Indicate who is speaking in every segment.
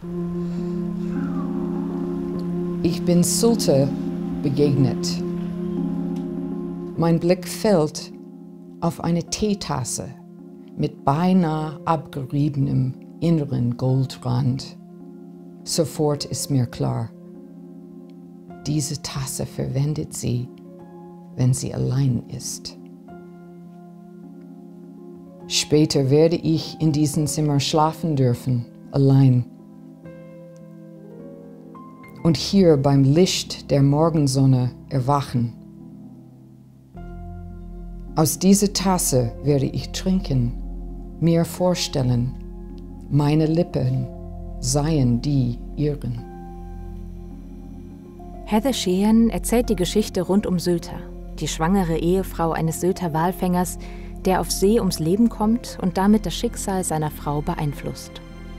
Speaker 1: Ich bin Zulte begegnet. Mein Blick fällt auf eine Teetasse mit beinahe abgeriebenem inneren Goldrand. Sofort ist mir klar, diese Tasse verwendet sie, wenn sie allein ist. Später werde ich in diesem Zimmer schlafen dürfen, allein. Und hier beim Licht der Morgensonne erwachen. Aus dieser Tasse werde ich trinken, mir vorstellen, meine Lippen seien die ihren.
Speaker 2: Heather Sheehan erzählt die Geschichte rund um Sylter, die schwangere Ehefrau eines Sylter Walfängers, der auf See ums Leben kommt und damit das Schicksal seiner Frau beeinflusst.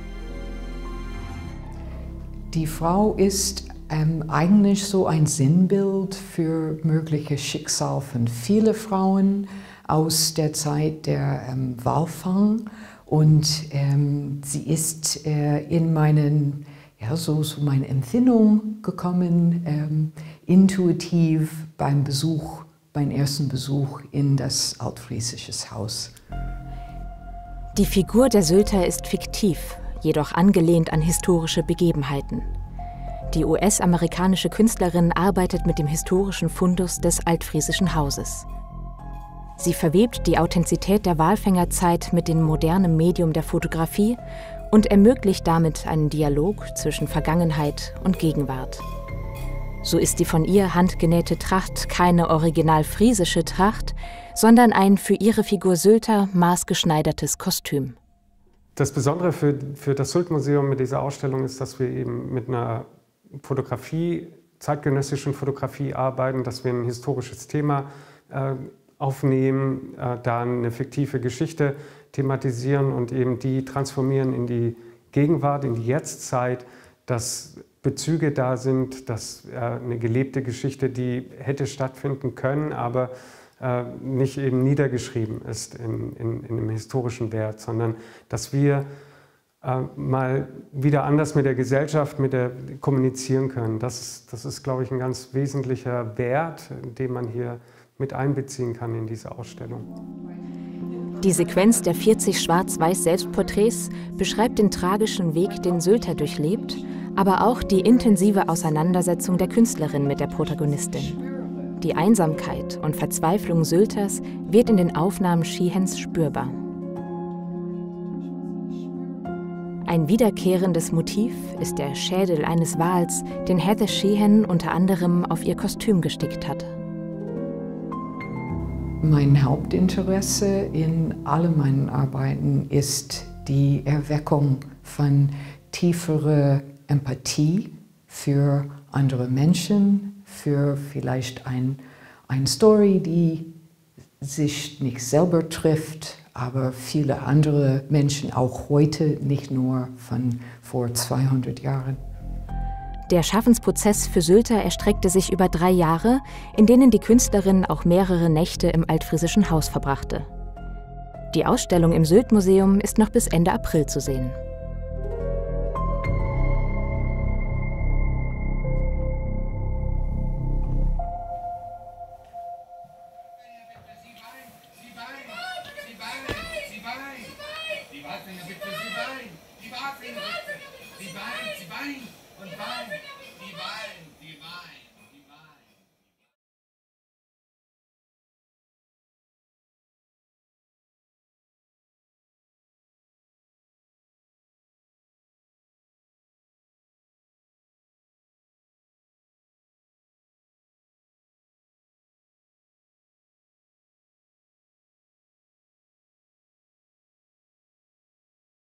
Speaker 1: Die Frau ist eigentlich so ein Sinnbild für mögliches Schicksal von vielen Frauen aus der Zeit der Walfang. Und sie ist in meine Empfindung gekommen, intuitiv beim ersten Besuch in das altfriesische Haus.
Speaker 2: Die Figur der Sylter ist fiktiv, jedoch angelehnt an historische Begebenheiten. Die US-amerikanische Künstlerin arbeitet mit dem historischen Fundus des altfriesischen Hauses. Sie verwebt die Authentizität der Walfängerzeit mit dem modernen Medium der Fotografie und ermöglicht damit einen Dialog zwischen Vergangenheit und Gegenwart. So ist die von ihr handgenähte Tracht keine original friesische Tracht, sondern ein für ihre Figur Sylter maßgeschneidertes Kostüm.
Speaker 3: Das Besondere für das Sylt-Museum mit dieser Ausstellung ist, dass wir eben mit einer zeitgenössischen Fotografie arbeiten, dass wir ein historisches Thema aufnehmen, dann eine fiktive Geschichte thematisieren und eben die transformieren in die Gegenwart, in die Jetztzeit, dass Bezüge da sind, dass eine gelebte Geschichte, die hätte stattfinden können, aber nicht eben niedergeschrieben ist in einem historischen Wert, sondern dass wir mal wieder anders mit der Gesellschaft kommunizieren können. Das ist, glaube ich, ein ganz wesentlicher Wert, den man hier mit einbeziehen kann in diese Ausstellung.
Speaker 2: Die Sequenz der 40 schwarz-weiß Selbstporträts beschreibt den tragischen Weg, den Sylter durchlebt, aber auch die intensive Auseinandersetzung der Künstlerin mit der Protagonistin. Die Einsamkeit und Verzweiflung Sylters wird in den Aufnahmen Sheehans spürbar. Ein wiederkehrendes Motiv ist der Schädel eines Wals, den Heather Sheehan unter anderem auf ihr Kostüm gestickt hat.
Speaker 1: Mein Hauptinteresse in all meinen Arbeiten ist die Erweckung von tieferer Empathie für andere Menschen, für vielleicht eine Story, die sich nicht selber trifft, aber viele andere Menschen auch heute, nicht nur von vor 200 Jahren.
Speaker 2: Der Schaffensprozess für Sylter erstreckte sich über 3 Jahre, in denen die Künstlerin auch mehrere Nächte im altfriesischen Haus verbrachte. Die Ausstellung im Sylt-Museum ist noch bis Ende April zu sehen.
Speaker 4: Sie weint und weint, die weint.